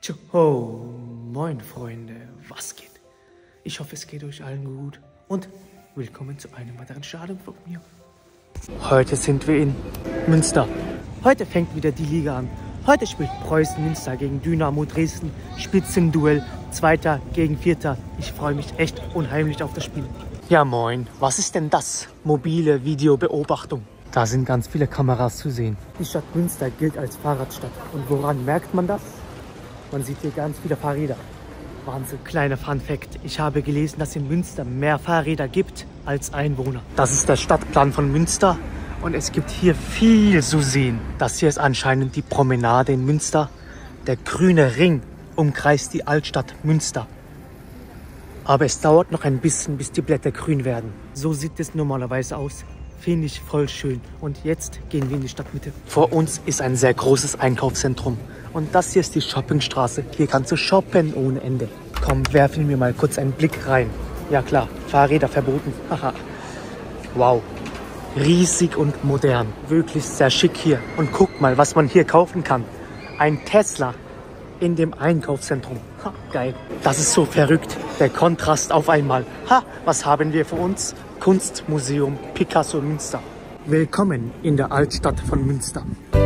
Oh, moin Freunde, was geht? Ich hoffe, es geht euch allen gut und willkommen zu einem weiteren Stadion von mir. Heute sind wir in Münster. Heute fängt wieder die Liga an. Heute spielt Preußen Münster gegen Dynamo Dresden. Spitzenduell, Zweiter gegen Vierter. Ich freue mich echt unheimlich auf das Spiel. Ja moin, was ist denn das? Mobile Videobeobachtung. Da sind ganz viele Kameras zu sehen. Die Stadt Münster gilt als Fahrradstadt. Und woran merkt man das? Man sieht hier ganz viele Fahrräder. Wahnsinn. Kleiner Fun-Fact. Ich habe gelesen, dass in Münster mehr Fahrräder gibt als Einwohner. Das ist der Stadtplan von Münster. Und es gibt hier viel zu sehen. Das hier ist anscheinend die Promenade in Münster. Der grüne Ring umkreist die Altstadt Münster. Aber es dauert noch ein bisschen, bis die Blätter grün werden. So sieht es normalerweise aus. Finde ich voll schön. Und jetzt gehen wir in die Stadtmitte. Vor uns ist ein sehr großes Einkaufszentrum. Und das hier ist die Shoppingstraße. Hier kannst du shoppen ohne Ende. Komm, werfen wir mal kurz einen Blick rein. Ja klar, Fahrräder verboten. Haha. Wow. Riesig und modern. Wirklich sehr schick hier. Und guck mal, was man hier kaufen kann. Ein Tesla in dem Einkaufszentrum. Ha, geil. Das ist so verrückt. Der Kontrast auf einmal. Ha, was haben wir vor uns? Kunstmuseum Picasso Münster. Willkommen in der Altstadt von Münster.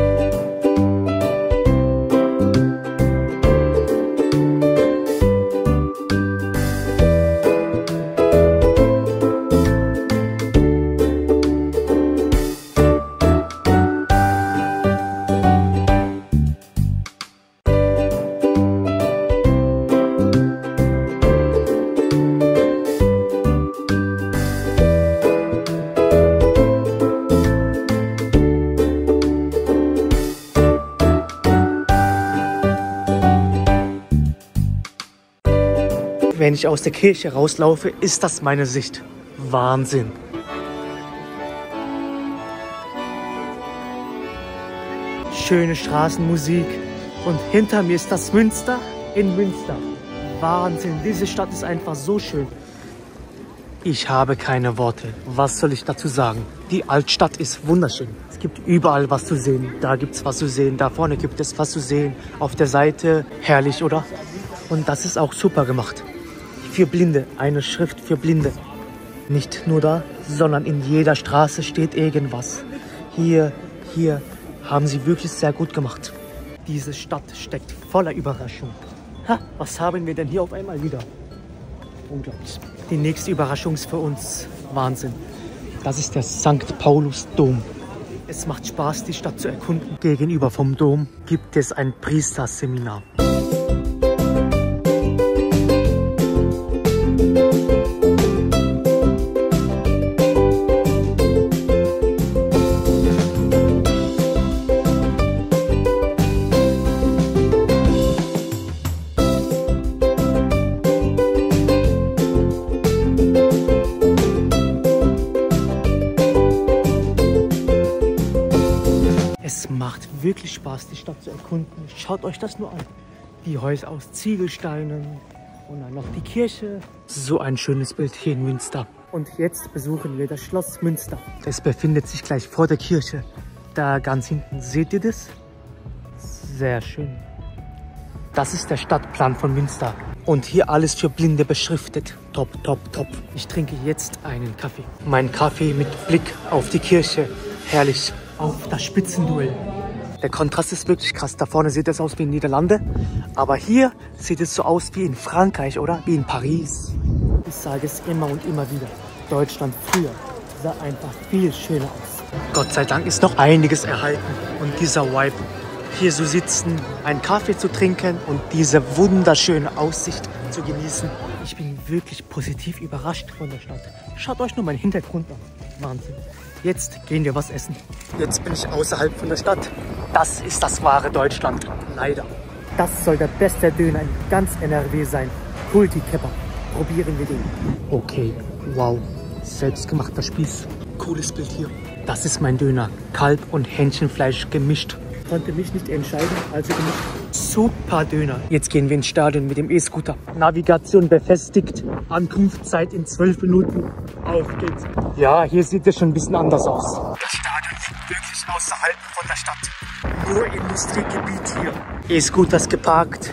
Wenn ich aus der Kirche rauslaufe, ist das meine Sicht. Wahnsinn. Schöne Straßenmusik. Und hinter mir ist das Münster in Münster. Wahnsinn, diese Stadt ist einfach so schön. Ich habe keine Worte. Was soll ich dazu sagen? Die Altstadt ist wunderschön. Es gibt überall was zu sehen. Da gibt es was zu sehen. Da vorne gibt es was zu sehen. Auf der Seite. Herrlich, oder? Und das ist auch super gemacht. Für Blinde, eine Schrift für Blinde. Nicht nur da, sondern in jeder Straße steht irgendwas. Hier haben sie wirklich sehr gut gemacht. Diese Stadt steckt voller Überraschung. Ha, was haben wir denn hier auf einmal wieder? Unglaublich. Die nächste Überraschung ist für uns Wahnsinn. Das ist der St. Paulus Dom. Es macht Spaß, die Stadt zu erkunden. Gegenüber vom Dom gibt es ein Priesterseminar. Es macht wirklich Spaß, die Stadt zu erkunden. Schaut euch das nur an. Die Häuser aus Ziegelsteinen und dann noch die Kirche. So ein schönes Bild hier in Münster. Und jetzt besuchen wir das Schloss Münster. Es befindet sich gleich vor der Kirche. Da ganz hinten, seht ihr das? Sehr schön. Das ist der Stadtplan von Münster. Und hier alles für Blinde beschriftet. Top, top, top. Ich trinke jetzt einen Kaffee. Mein Kaffee mit Blick auf die Kirche. Herrlich. Auf das Spitzenduell. Der Kontrast ist wirklich krass. Da vorne sieht es aus wie in Niederlande. Aber hier sieht es so aus wie in Frankreich, oder? Wie in Paris. Ich sage es immer und immer wieder. Deutschland früher sah einfach viel schöner aus. Gott sei Dank ist noch einiges erhalten. Und dieser Vibe, hier zu sitzen, einen Kaffee zu trinken und diese wunderschöne Aussicht zu genießen. Ich bin wirklich positiv überrascht von der Stadt. Schaut euch nur meinen Hintergrund an. Wahnsinn. Jetzt gehen wir was essen. Jetzt bin ich außerhalb von der Stadt. Das ist das wahre Deutschland. Leider. Das soll der beste Döner in ganz NRW sein. Kulti Kebab. Probieren wir den. Okay, wow. Selbstgemachter Spieß. Cooles Bild hier. Das ist mein Döner. Kalb- und Hähnchenfleisch gemischt. Konnte mich nicht entscheiden, also gemischt. Super Döner. Jetzt gehen wir ins Stadion mit dem E-Scooter. Navigation befestigt. Ankunftszeit in 12 Minuten. Auf geht's. Ja, hier sieht es schon ein bisschen anders aus. Das Stadion liegt wirklich außerhalb von der Stadt. Nur Industriegebiet hier. E-Scooters geparkt. Und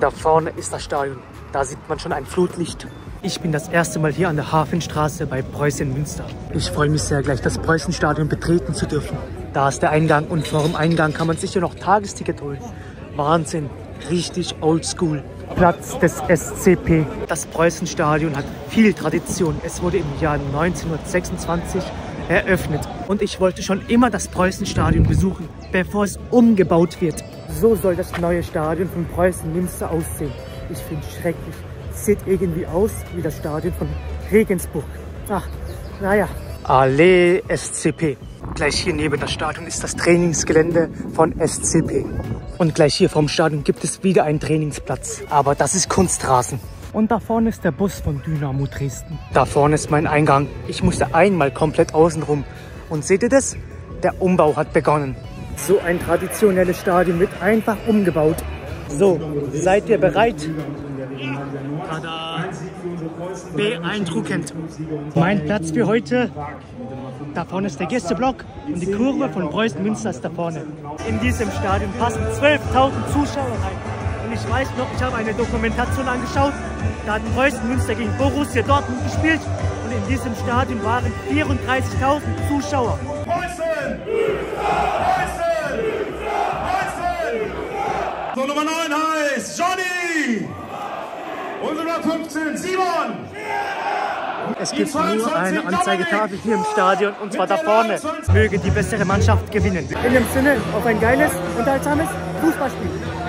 Da vorne ist das Stadion. Da sieht man schon ein Flutlicht. Ich bin das erste Mal hier an der Hafenstraße bei Preußen Münster. Ich freue mich sehr, gleich das Preußenstadion betreten zu dürfen. Da ist der Eingang und vor dem Eingang kann man sich ja noch Tagesticket holen. Wahnsinn, richtig oldschool. Platz des SCP. Das Preußenstadion hat viel Tradition. Es wurde im Jahr 1926 eröffnet. Und ich wollte schon immer das Preußenstadion besuchen, bevor es umgebaut wird. So soll das neue Stadion von Preußen Münster aussehen. Ich finde es schrecklich. Sieht irgendwie aus wie das Stadion von Regensburg. Ach, naja. Allee SCP. Gleich hier neben das Stadion ist das Trainingsgelände von SCP. Und gleich hier vorm Stadion gibt es wieder einen Trainingsplatz. Aber das ist Kunstrasen. Und da vorne ist der Bus von Dynamo Dresden. Da vorne ist mein Eingang. Ich musste einmal komplett außen rum. Und seht ihr das? Der Umbau hat begonnen. So ein traditionelles Stadion wird einfach umgebaut. So, seid ihr bereit? Tada! Beeindruckend. Mein Platz für heute. Da vorne ist der Gästeblock und die Kurve von Preußen Münster ist da vorne. In diesem Stadion passen 12.000 Zuschauer rein. Und ich weiß noch, ich habe eine Dokumentation angeschaut. Da hat Preußen Münster gegen Borussia Dortmund gespielt. Und in diesem Stadion waren 34.000 Zuschauer. Preußen! Preußen! Preußen! So, Nummer 9 heißt Johnny! Und Nummer 15 Simon! Es gibt nur eine Anzeigetafel hier im Stadion und zwar da vorne. Möge die bessere Mannschaft gewinnen. In dem Sinne auf ein geiles, unterhaltsames Fußballspiel.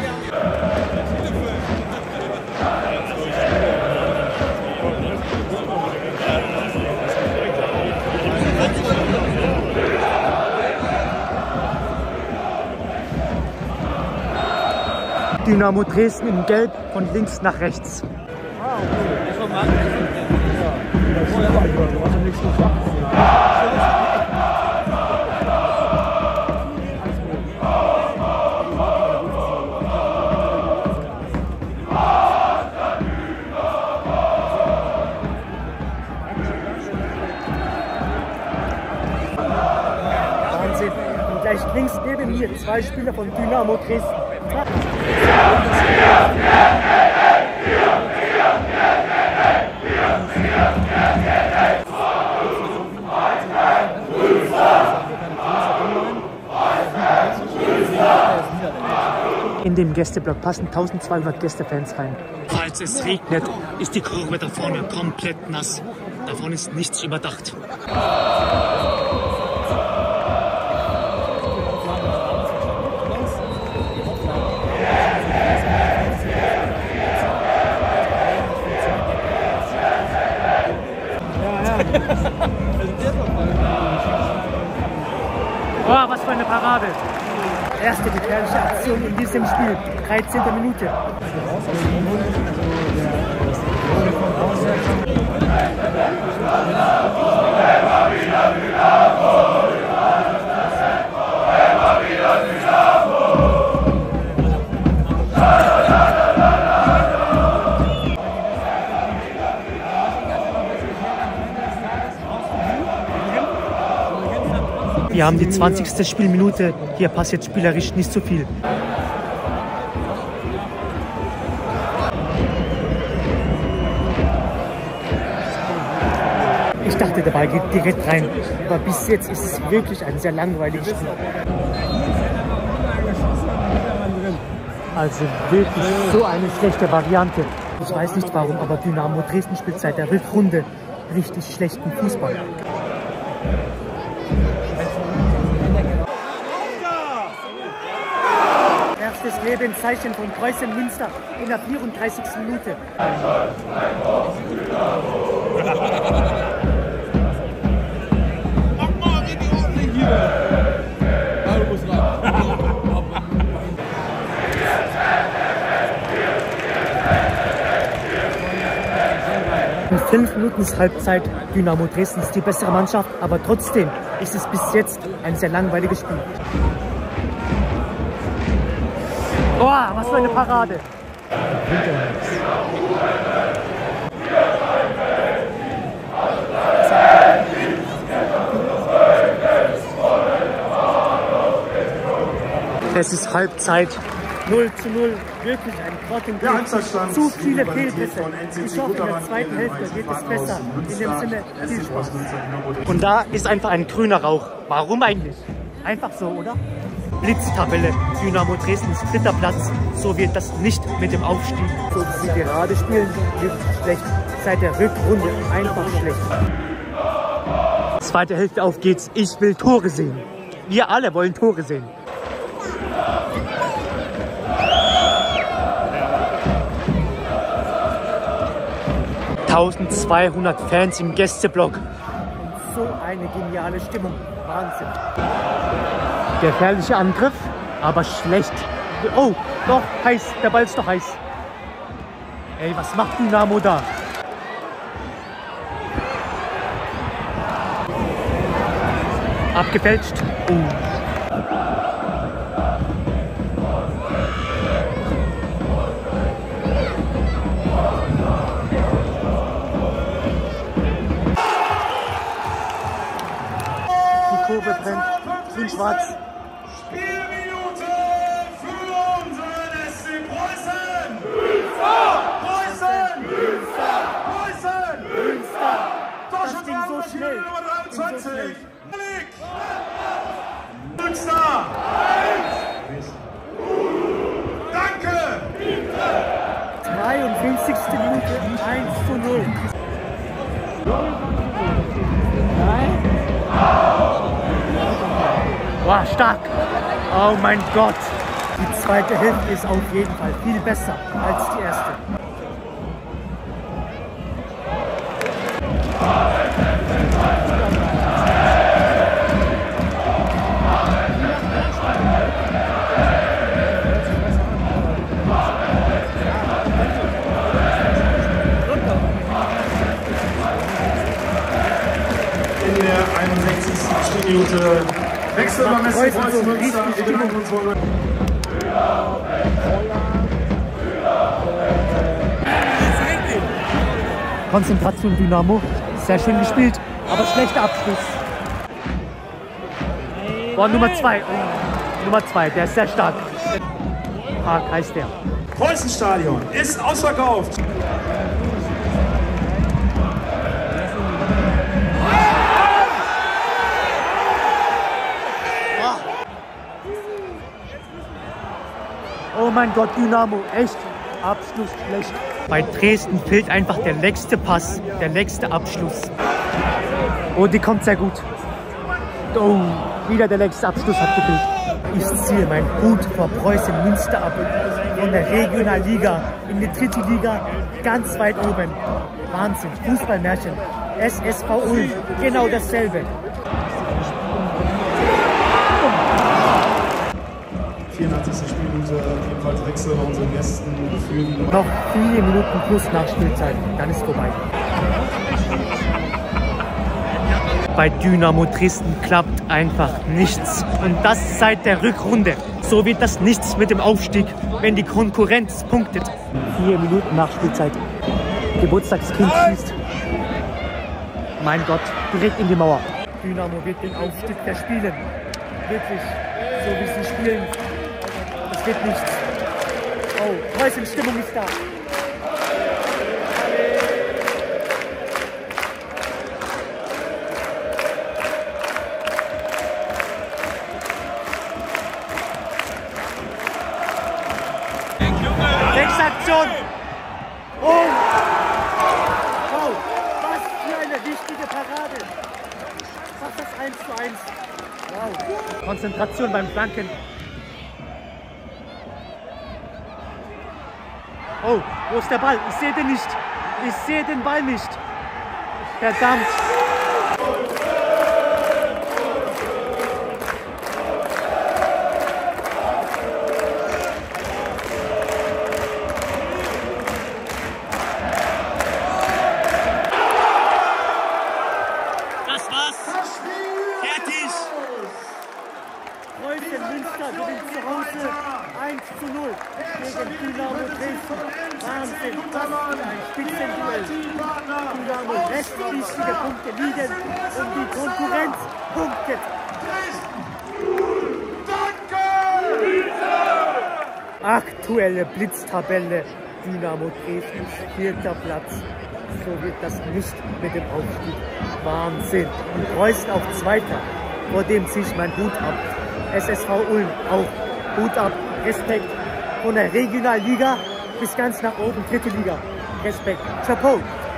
Dynamo Dresden in Gelb von links nach rechts. Wahnsinn. Und gleich links neben mir 2 Spieler von Dynamo Dresden. In dem Gästeblock passen 1200 Gästefans rein. Falls es regnet, ist die Kurve da vorne komplett nass. Davon ist nichts überdacht. Oh, was für eine Parade! Erste gefährliche Aktion in diesem Spiel, 13. Minute. Wir haben die 20. Spielminute. Hier passiert spielerisch nicht so viel. Ich dachte, der Ball geht direkt rein. Aber bis jetzt ist es wirklich ein sehr langweiliges Spiel. Also wirklich so eine schlechte Variante. Ich weiß nicht warum, aber Dynamo Dresden spielt seit der Rückrunde richtig schlechten Fußball. Erstes Lebenszeichen von Preußen Münster in der 34. Minute. In 5 Minuten ist Halbzeit. Dynamo Dresden ist die bessere Mannschaft, aber trotzdem ist es bis jetzt ein sehr langweiliges Spiel. Oh, was für eine Parade! Es ist Halbzeit, 0:0. Wirklich ein Grott im Der Griff. Halbzeitstand Zu viele präsentiert Fehlpässe. von NCC Ich hoffe, in der Gutteran zweiten Hälfte geht es besser. In dem Sinne, viel Spaß. Spaß. Und da ist einfach ein grüner Rauch. Warum eigentlich? Einfach so, oder? Blitztabelle. Dynamo Dresden ist 3. Platz. So wird das nicht mit dem Aufstieg. So wie sie gerade spielen, wird schlecht. Seit der Rückrunde einfach schlecht. Zweite Hälfte, auf geht's. Ich will Tore sehen. Wir alle wollen Tore sehen. ...1200 Fans im Gästeblock. Und so eine geniale Stimmung. Wahnsinn. Gefährlicher Angriff, aber schlecht. Oh, doch, heiß. Der Ball ist doch heiß. Ey, was macht Dynamo da? Abgefälscht. Die Kurve brennt. Grün-schwarz. Spielminute für unseren SC Preußen! Preußen! Preußen! Das ging so schnell. Nummer 23. Münster! Danke! 53. Minute, 1:0. Wow, stark! Oh mein Gott! Die zweite Hälfte ist auf jeden Fall viel besser als die erste. In der 61. Spielminute wechselt beim SC Preußen Münster. Wir bedanken uns wohl. Konzentration Dynamo, sehr schön gespielt, aber schlechter Abschluss. Boah, Nummer 2, Nummer 2, der ist sehr stark. Park heißt der. Preußenstadion ist ausverkauft. Oh mein Gott, Dynamo, echt Abschluss schlecht. Bei Dresden fehlt einfach der letzte Pass, der letzte Abschluss. Oh, die kommt sehr gut. Oh, wieder der letzte Abschluss hat gefehlt. Ich ziehe meinen Hut vor Preußen Münster ab. Von der Regionalliga in die 3. Liga, ganz weit oben. Wahnsinn, Fußballmärchen. SSV Ulm, genau dasselbe. 84. Spielminute, ebenfalls Wechsel bei unseren Gästen für die Noch 4 Minuten plus Nachspielzeit, dann ist vorbei. Bei Dynamo Dresden klappt einfach nichts. Und das seit der Rückrunde. So wird das nichts mit dem Aufstieg, wenn die Konkurrenz punktet. 4 Minuten Nachspielzeit. Geburtstagskind schießt. Mein Gott, direkt in die Mauer. Dynamo wird den Aufstieg verspielen. Wirklich, so wie sie spielen. Es wird nichts. Oh, Preußen, Stimmung ist da. Aktion! Oh! Wow! Was für eine wichtige Parade! Macht das 1:1. Wow! Konzentration beim Flanken. Oh, wo ist der Ball? Ich sehe den nicht. Ich sehe den Ball nicht. Verdammt! Münster gewinnt zu Hause 1:0 gegen Dynamo Dresden. Wahnsinn, das ist ein Spitzenduell. Dynamo lässt wichtige Punkte liegen und die Konkurrenz punktet. Aktuelle Blitztabelle. Dynamo Dresden, 4. Platz. So wird das nicht mit dem Aufstieg. Wahnsinn. Und Preußen auf 2. Vor dem ziehe ich meinen Hut ab. SSV Ulm auch. Hut ab. Respekt. Von der Regionalliga bis ganz nach oben, 3. Liga. Respekt. Chapeau.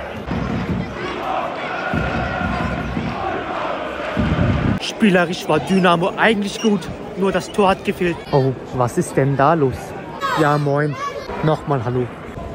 Spielerisch war Dynamo eigentlich gut, nur das Tor hat gefehlt. Oh, was ist denn da los? Ja, moin. Nochmal hallo.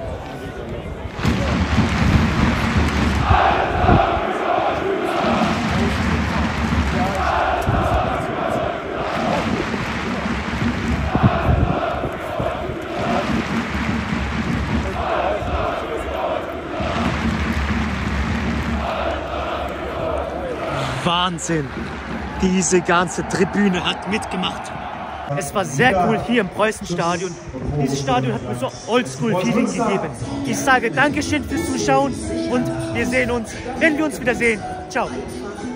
Wahnsinn! Diese ganze Tribüne hat mitgemacht. Es war sehr cool hier im Preußenstadion. Dieses Stadion hat mir so Oldschool-Feeling gegeben. Ich sage Dankeschön fürs Zuschauen und wir sehen uns, wenn wir uns wiedersehen. Ciao!